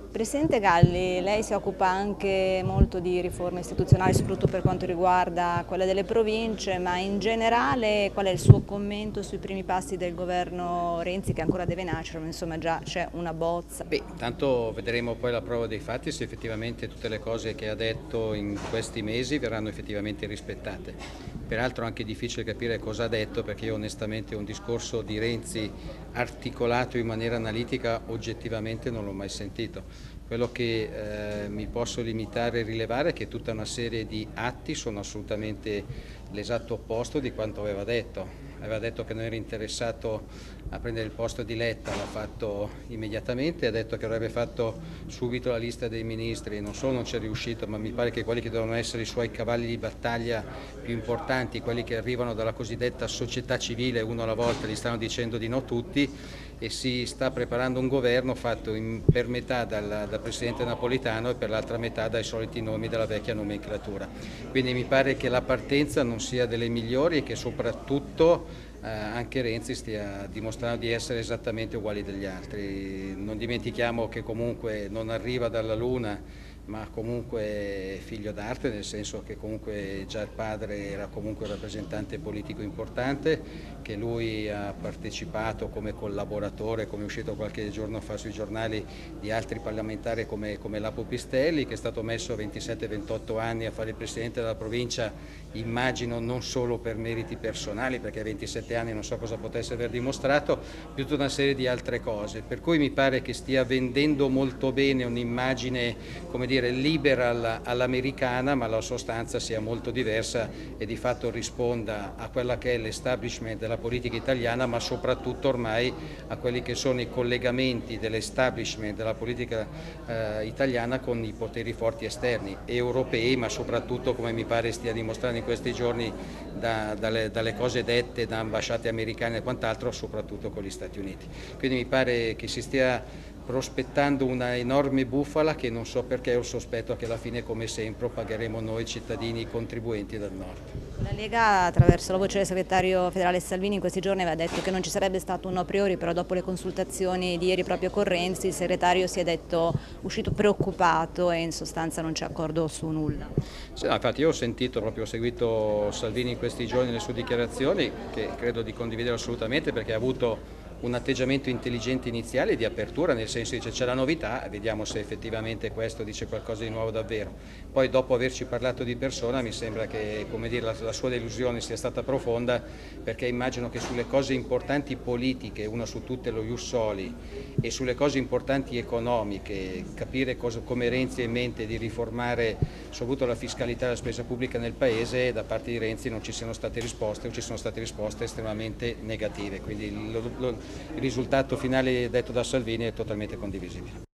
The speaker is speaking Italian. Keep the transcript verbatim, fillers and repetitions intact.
Presidente Galli, lei si occupa anche molto di riforme istituzionali, soprattutto per quanto riguarda quella delle province, ma in generale qual è il suo commento sui primi passi del governo Renzi, che ancora deve nascere, ma insomma già c'è una bozza? Beh, intanto vedremo poi la prova dei fatti se effettivamente tutte le cose che ha detto in questi mesi verranno effettivamente rispettate. Peraltro è anche difficile capire cosa ha detto, perché io onestamente un discorso di Renzi articolato in maniera analitica oggettivamente non l'ho mai sentito. Quello che eh, mi posso limitare a rilevare è che tutta una serie di atti sono assolutamente l'esatto opposto di quanto aveva detto. Aveva detto che non era interessato a prendere il posto di Letta, l'ha fatto immediatamente, ha detto che avrebbe fatto subito la lista dei ministri, non solo non ci è riuscito, ma mi pare che quelli che devono essere i suoi cavalli di battaglia più importanti, quelli che arrivano dalla cosiddetta società civile, uno alla volta, gli stanno dicendo di no tutti, e si sta preparando un governo fatto in, per metà dal, dal Presidente Napolitano e per l'altra metà dai soliti nomi della vecchia nomenclatura. Quindi mi pare che la partenza non sia delle migliori e che soprattutto eh, anche Renzi stia dimostrando di essere esattamente uguali degli altri. Non dimentichiamo che comunque non arriva dalla Luna, ma comunque è figlio d'arte, nel senso che comunque già il padre era comunque un rappresentante politico importante, che lui ha partecipato come collaboratore, come è uscito qualche giorno fa sui giornali, di altri parlamentari come, come Lapo Pistelli, che è stato messo a ventisette ventotto anni a fare il presidente della provincia, immagino non solo per meriti personali, perché a ventisette anni non so cosa potesse aver dimostrato, più tutta una serie di altre cose, per cui mi pare che stia vendendo molto bene un'immagine, come dire, libera all'americana, ma la sostanza sia molto diversa e di fatto risponda a quella che è l'establishment della politica italiana, ma soprattutto ormai a quelli che sono i collegamenti dell'establishment della politica eh, italiana con i poteri forti esterni, europei, ma soprattutto, come mi pare stia dimostrando in questi giorni da, dalle, dalle cose dette da ambasciate americane e quant'altro, soprattutto con gli Stati Uniti. Quindi mi pare che si stia prospettando una enorme bufala che non so perché ho il sospetto che alla fine, come sempre, pagheremo noi cittadini contribuenti del Nord. La Lega, attraverso la voce del segretario federale Salvini, in questi giorni aveva detto che non ci sarebbe stato un a priori, però dopo le consultazioni di ieri proprio con Renzi il segretario si è detto uscito preoccupato e in sostanza non c'è accordo su nulla. Sì, no, infatti io ho sentito, proprio ho seguito Salvini in questi giorni nelle sue dichiarazioni, che credo di condividere assolutamente, perché ha avuto un atteggiamento intelligente iniziale di apertura, nel senso che c'è la novità, vediamo se effettivamente questo dice qualcosa di nuovo davvero. Poi dopo averci parlato di persona mi sembra che, come dire, la, la sua delusione sia stata profonda, perché immagino che sulle cose importanti politiche, una su tutte lo Ius Soli, e sulle cose importanti economiche, capire cosa, come Renzi ha in mente di riformare soprattutto la fiscalità e la spesa pubblica nel Paese, da parte di Renzi non ci siano state risposte o ci sono state risposte estremamente negative. Quindi lo, lo, il risultato finale detto da Salvini è totalmente condivisibile.